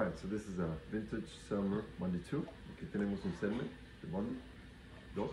Alright, so this is a vintage Selmer Bundy 2. Aquí tenemos un Selmer Bundy 2.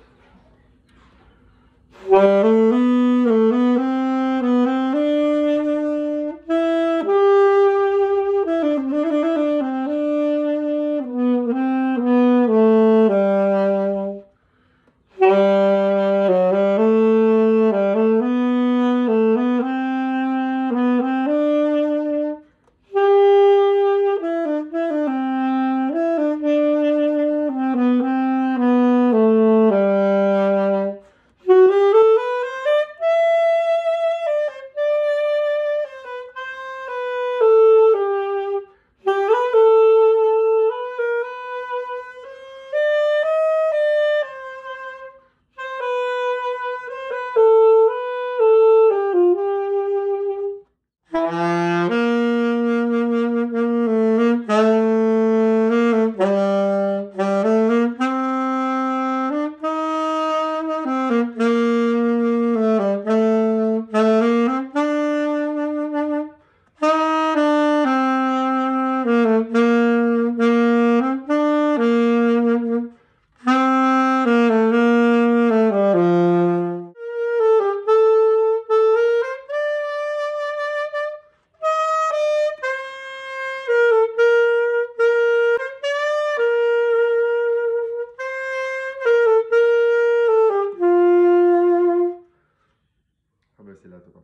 A ver si la toco.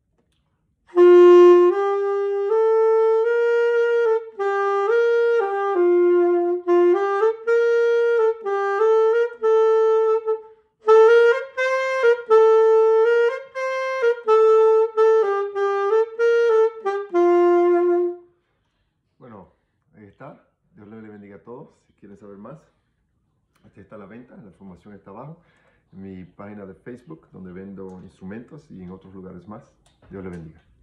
Bueno, ahí está. Dios les bendiga a todos. Si quieren saber más, aquí está la venta. La información está abajo. En mi página de Facebook, donde vendo instrumentos y en otros lugares más. Dios les bendiga.